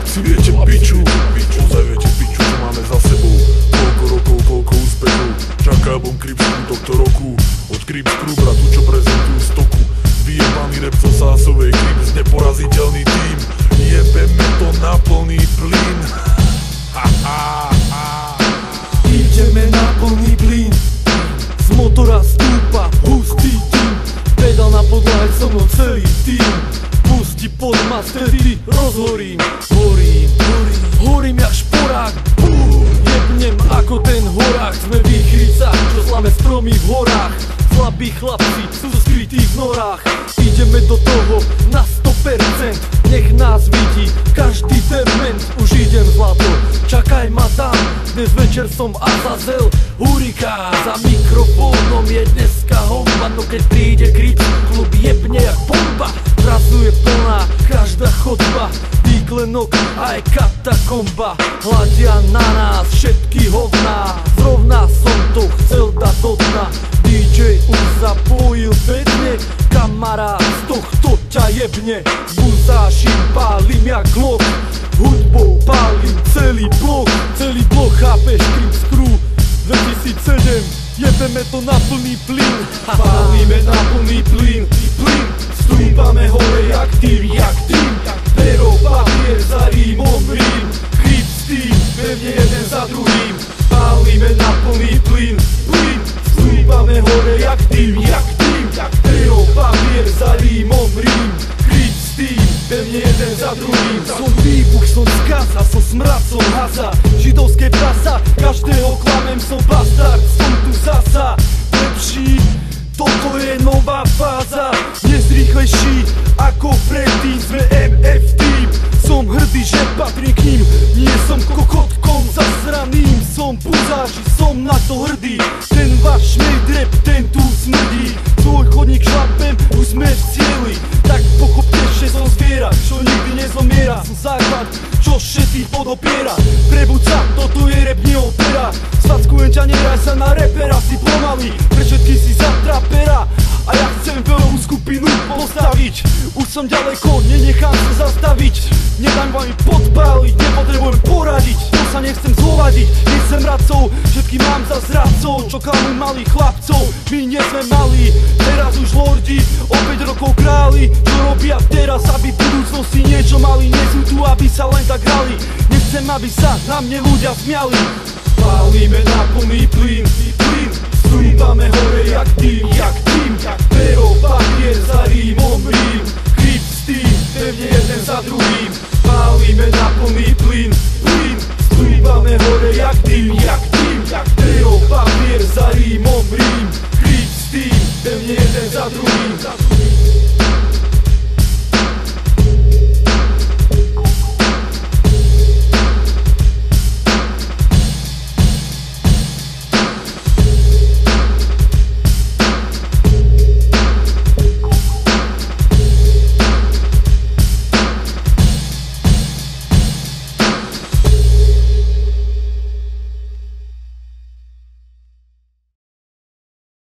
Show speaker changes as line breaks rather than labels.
Si viete piču, ozaj viete piču, čo máme za sebou. Koľko rokov, koľko úspechov. Čaká bom Kripsku tohto roku. Od Kripsku bratu, čo prezentujú stoku. Vyjebaný rap zo Sásovej, Krips neporaziteľný tým. Jebeme to na plný plyn.
Ideme na plný plyn. Z motora stúpa hustý tým. Pedal na podlahe so mnou celý tým. Pusti pod mastedy, rozhorím. Horím jak šporák. Jebnem ako ten horák. Sme výchrica, čo zlame stromy v horách. Slabí chlapci sú skrytí v norách. Ideme do toho na 100%. Nech nás vidí každý dement. Už idem zlato, čakaj ma tam. Dnes večer som Azazel Hurikán. Za mikrofónom je dneska homba. No keď príde Krips, klub jebne jak bomba. Zrazu je plná každá chodba. Výklenok aj katakomba. Hľadia na nás všetky hovná. Zrovna som to chcel dať do dna. DJ už zapojil bedne. Kamarát z tohto ťa jebne. Buzášim, pálim jak Glock. Hudbou pálim celý blok. Celý blok, chápeš, Krips Crew 2007. Jebeme to na plný plyn. Pálime na plný plyn. Stúpame hore jak tým. Pero, papier, za rímom rím. Krips tým, pevne jeden za druhým. Pálime na plný plyn. Stúpame hore jak tým. Pero, papier, za rímom rím. Krips tým, pevne jeden za druhým. Som výbuch, som skaza, som smrad, som haza. Židovské prasa, každého klamem, som bastard. Som tu zasa, lepší. Toto je nová fáza, dnes rýchlejší ako predtým. Sme MF tým, som hrdý, že patrím k ním. Nie som kokotkom zasraným, som buzáč, som na to hrdý. Ten váš šmejd rap, ten tu smrdí. Svoj chodník šlapem, už sme v cieli. Tak pochopte, že som zviera, čo nikdy nezomiera. Som základ, čo všetkých podopiera. Prebuď sa, toto je rap, nie opera. Svackujem ťa, neraj sa na repera. Si pomalý, pre všetky si za trapera. A ja chcem veľkú skupinu postaviť. Už som ďaleko, nenechám sa zastaviť. Nedám vám podpáliť, nepotrebujem poradiť. To sa nechcem zlovadiť, nechcem radcov. Všetky mám za zradcov, čo klamú malých chlapcov. My nie sme malí, teraz už lordi. O 5 rokov králi, čo robia teraz, aby v budúcnosti niečo mali. Nie sú tu, aby sa len tak hrali. Nechcem, aby sa na mne ľudia smiali. Pálime na plný plyn. Stúpame hore jak tým. Pero, papier, za rímom rím. Krips tým, pevne jeden za druhým. Pálime na plný plyn. Stúpame hore jak tým. Pero, papier, za rímom rím. Krips tým, pevne jeden za druhým.